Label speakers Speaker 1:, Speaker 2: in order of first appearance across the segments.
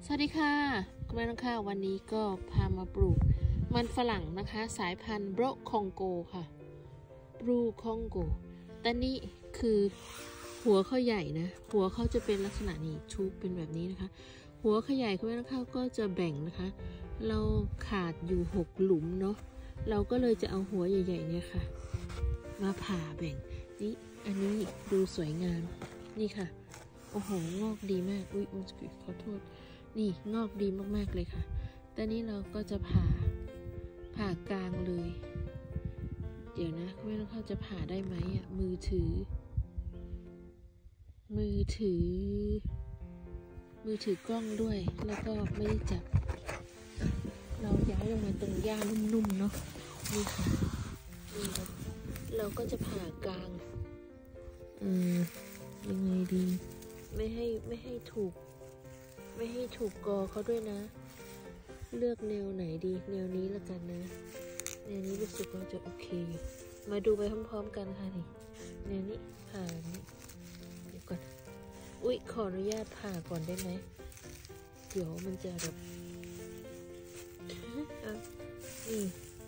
Speaker 1: สวัสดีค่ะคุณแม่น้องข้าววันนี้ก็พามาปลูกมันฝรั่งนะคะสายพันธุ์โบรคองโกค่ะบรูคองโกแต่นี่คือหัวเขาใหญ่นะหัวเขาจะเป็นลักษณะนี้ชูเป็นแบบนี้นะคะหัวเขาใหญ่คุณแม่น้องข้าวก็จะแบ่งนะคะเราขาดอยู่6หลุมเนาะเราก็เลยจะเอาหัวใหญ่ๆเนี่ยค่ะมาผ่าแบ่งนี่อันนี้ดูสวยงามนี่ค่ะโอ้โหงอกดีมากอุ๊ยขอโทษนี่งอกดีมากๆเลยค่ะแต่นี้เราก็จะผ่ากลางเลยเดี๋ยวนะไม่รู้เขาจะผ่าได้ไหมอ่ะมือถือกล้องด้วยแล้วก็ไม่ได้จับเราย้ายลงมาตรงหญ้านุ่มๆเนาะนี่ค่ะนี่เราก็จะผ่ากลางยังไงดีไม่ให้ถูกกอเขาด้วยนะเลือกแนวไหนดีแนวนี้ละกันนะแนวนี้รู้สึกว่าจะโอเคอยู่มาดูไปพร้อมๆกันค่ะนี่แนวนี้ผ่านี้เดี๋ยวก่อนอุ๊ยขออนุญาตผ่าก่อนได้ไหมเดี๋ยวมันจะแบบนี่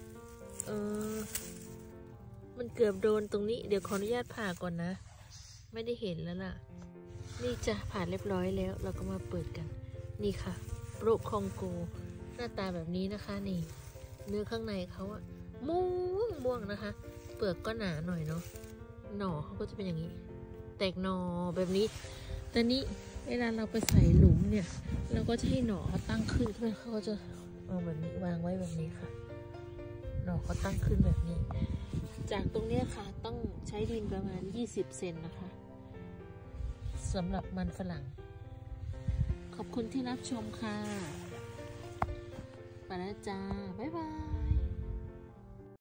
Speaker 1: มันเกือบโดนตรงนี้เดี๋ยวขออนุญาตผ่าก่อนนะไม่ได้เห็นแล้วล่ะนี่จะผ่าเรียบร้อยแล้วเราก็มาเปิดกันนี่ค่ะโบรคองโกหน้าตาแบบนี้นะคะนี่เนื้อข้างในเขาอะม่วงนะคะเปลือกก็หนาหน่อยเนาะหน่อเขาก็จะเป็นอย่างนี้แตกหน่อแบบนี้แต่นี้เวลาเราไปใส่หลุมเนี่ยเราก็จะให้หน่อเขาตั้งขึ้นเขาก็จะเอาแบบนี้วางไว้แบบนี้ค่ะหน่อเขาตั้งขึ้นแบบนี้จากตรงนี้ค่ะต้องใช้ดินประมาณ20 เซนนะคะสำหรับมันฝรั่งขอบคุณที่รับชมค่ะไปแล้วจ้าบ๊ายบาย